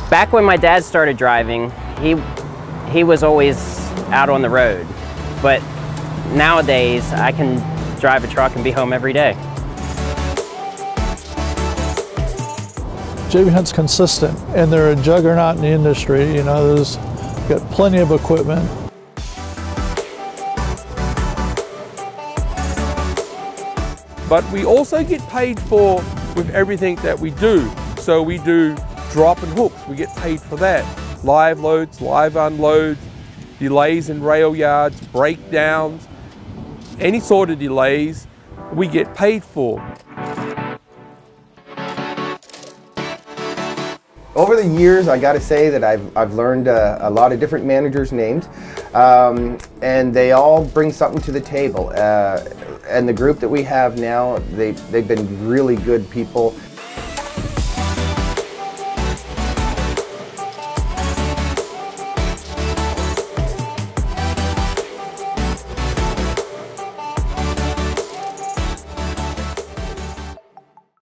Back when my dad started driving, he was always out on the road. But nowadays, I can drive a truck and be home every day. JB Hunt's consistent, and they're a juggernaut in the industry. You know, there's got plenty of equipment. But we also get paid for with everything that we do. So we do drop and hooks, we get paid for that. Live loads, live unloads, delays in rail yards, breakdowns, any sort of delays, we get paid for. Over the years, I got to say that I've learned a lot of different managers' names, and they all bring something to the table. And the group that we have now, they've been really good people.